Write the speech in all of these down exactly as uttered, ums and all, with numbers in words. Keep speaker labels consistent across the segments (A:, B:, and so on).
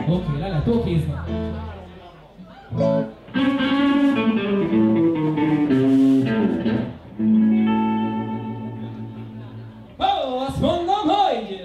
A: Oké, le lehet okézni. Ó, azt mondom, hogy...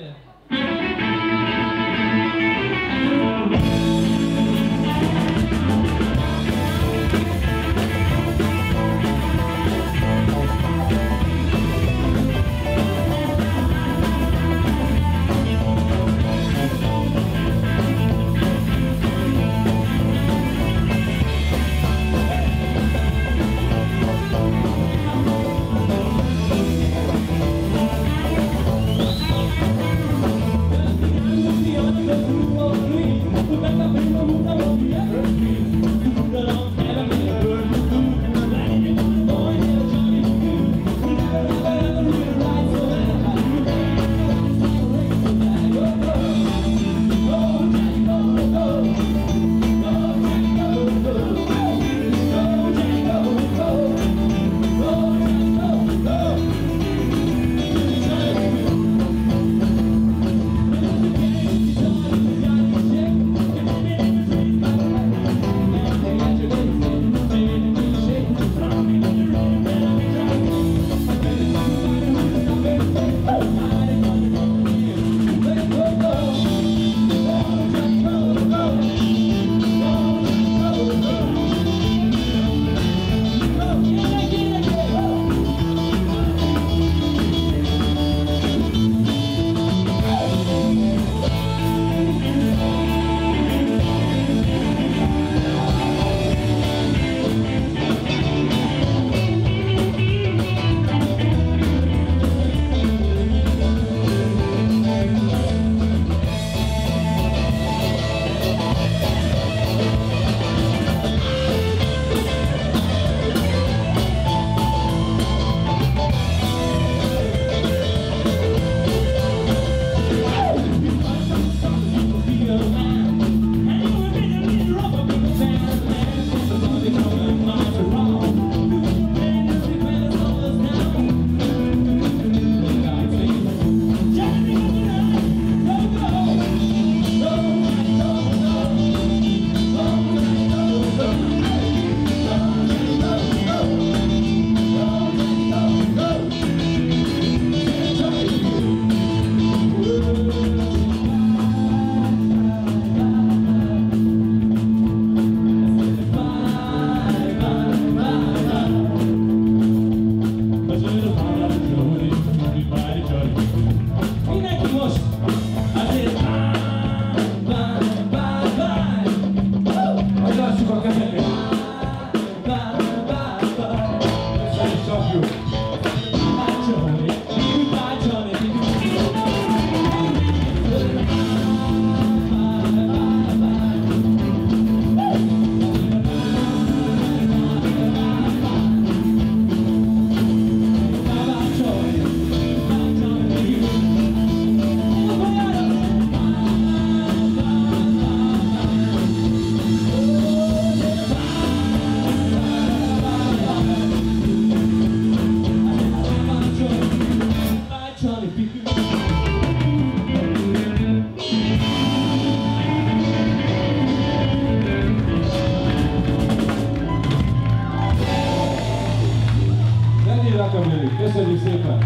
B: Köszönjük szépen!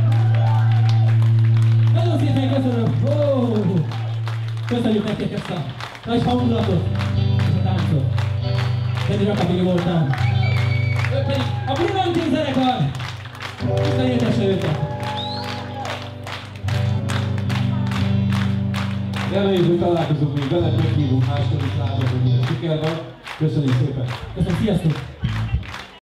A: Nagyon szépen köszönöm! Oh! Köszönjük nektek ezt a nagy hangulatot, ezt a táncot. Pedig rakabili voltam. Ők pedig a Brillantin zenekar! Visszaértesse őket!
B: Reméljük, hogy találkozunk még veled, meghívunk második látot, hogy minden siker van. Köszönjük szépen!
A: Köszönöm, sziasztok!